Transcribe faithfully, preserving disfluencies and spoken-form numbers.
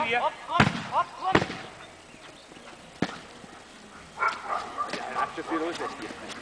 hier. Hopp, hopp, hopp, hopp. Ja, hast du viel los jetzt hier.